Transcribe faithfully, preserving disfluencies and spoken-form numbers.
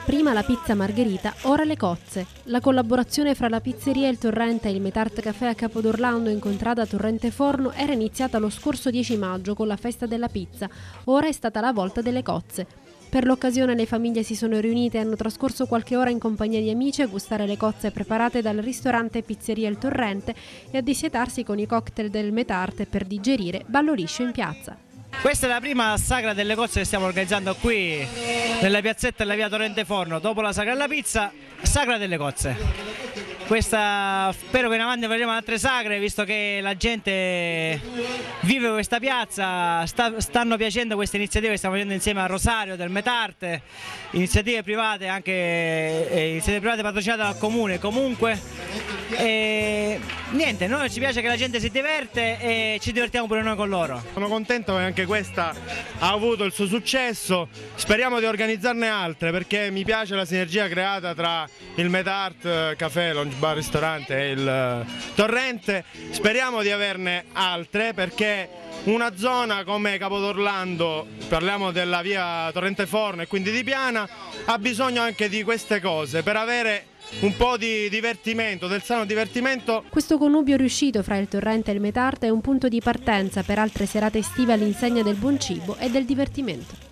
Prima la pizza margherita, ora le cozze. La collaborazione fra la pizzeria Il Torrente e il Metart Café a Capodorlando in contrada Torrente Forno era iniziata lo scorso dieci maggio con la festa della pizza. Ora è stata la volta delle cozze. Per l'occasione le famiglie si sono riunite e hanno trascorso qualche ora in compagnia di amici a gustare le cozze preparate dal ristorante Pizzeria Il Torrente e a dissietarsi con i cocktail del Metart e per digerire ballo liscio in piazza. Questa è la prima sagra delle cozze che stiamo organizzando qui nella piazzetta della via Torrente Forno. Dopo la sagra della pizza, sagra delle cozze. Questa, spero che in avanti faremo altre sagre, visto che la gente vive questa piazza, sta, stanno piacendo queste iniziative che stiamo facendo insieme a Rosario del Metart, iniziative private, anche eh, iniziative private patrocinate dal comune comunque. E niente, noi ci piace che la gente si diverte e ci divertiamo pure noi con loro. Sono contento che anche questa ha avuto il suo successo, speriamo di organizzarne altre perché mi piace la sinergia creata tra il Metart Café, Lounge Bar Ristorante e il Torrente, speriamo di averne altre perché una zona come Capodorlando, parliamo della via Torrente Forno e quindi di Piana, ha bisogno anche di queste cose per avere un po' di divertimento, del sano divertimento. Questo connubio riuscito fra il Torrente e il Metart è un punto di partenza per altre serate estive all'insegna del buon cibo e del divertimento.